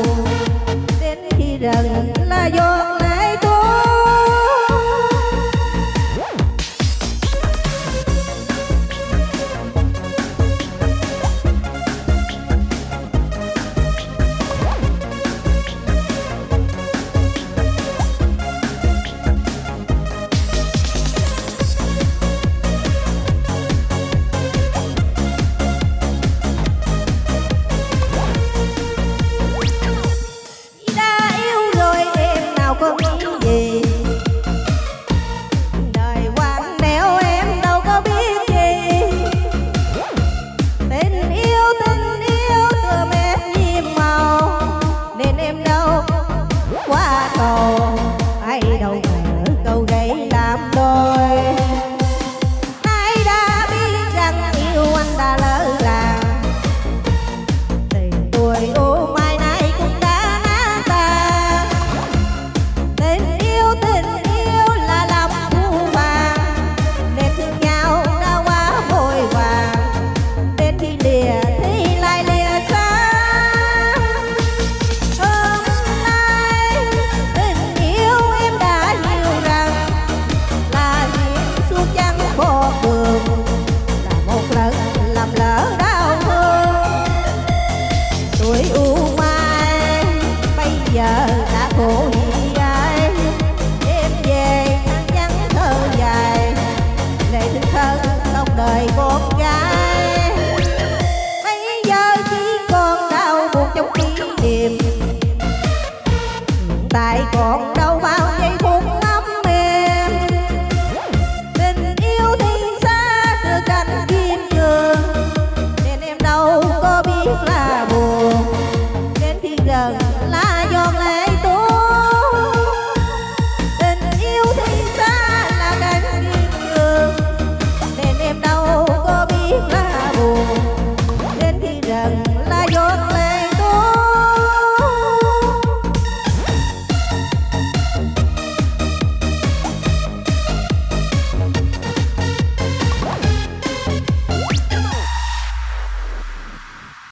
đến khi rừng là giọt lệ tuôn. Ai đâu ngờ câu gầy làm đôi, ai đã biết rằng yêu anh đã lỡ làng. Tình tuổi u mai nay cũng đã nát tan. Tình yêu là lòng phu vàng, nên thương nhau đã quá vội vàng. Đến khi lìa thì lại lìa xa. Làm lỡ đau thương tuổi u mai bây giờ đã khổ dài. Đêm về nắng vắng thơ dài, lệ thương thân trong đời con gái. Bây giờ chỉ còn đau buồn trong kỷ niệm, hiện tại còn đâu bao giây phút ấm êm. Tình yêu thì xa từ cánh kim cương, nên em đâu có biết là buồn. Đến khi gần lá giọt lệ